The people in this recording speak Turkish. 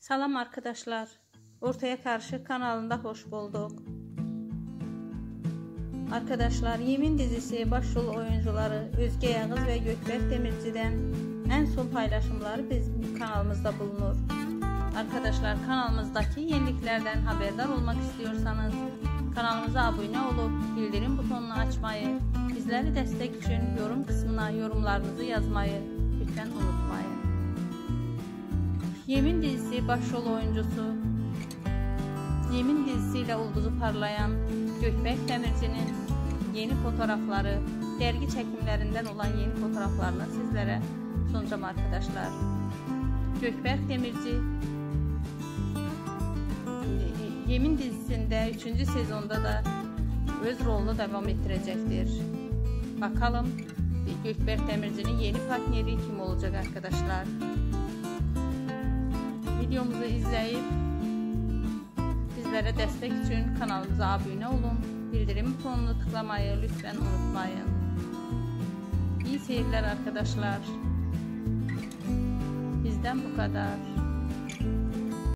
Salam arkadaşlar, Ortaya Karşı kanalında hoş bulduk. Arkadaşlar, Yemin dizisi başrol oyuncuları Özge Yağız ve Gökberk Demirci'den en son paylaşımları bizim kanalımızda bulunur. Arkadaşlar, kanalımızdaki yeniliklerden haberdar olmak istiyorsanız kanalımıza abone olup bildirim butonunu açmayı, bizleri destek için yorum kısmına yorumlarınızı yazmayı lütfen unutmayın. Yemin dizisi başrol oyuncusu, Yemin dizisiyle ulduzu parlayan Gökberk Demirci'nin yeni fotoğrafları, dergi çekimlerinden olan yeni fotoğraflarını sizlere sunacağım arkadaşlar. Gökberk Demirci Yemin dizisinde 3. sezonda da öz rolunu devam ettirecektir. Bakalım Gökberk Demirci'nin yeni partneri kim olacak arkadaşlar? Videomuzu izleyip bizlere destek için kanalımıza abone olun. Bildirim butonunu tıklamayı lütfen unutmayın. İyi seyirler arkadaşlar. Bizden bu kadar.